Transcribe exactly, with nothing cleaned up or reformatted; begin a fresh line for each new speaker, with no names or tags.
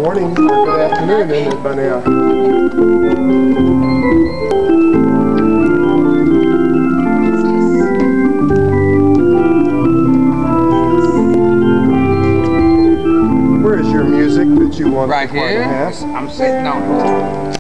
morning or good afternoon, isn't it, by now? Where is your music that you want
right
the choir
here?
to have?
I'm sitting on it.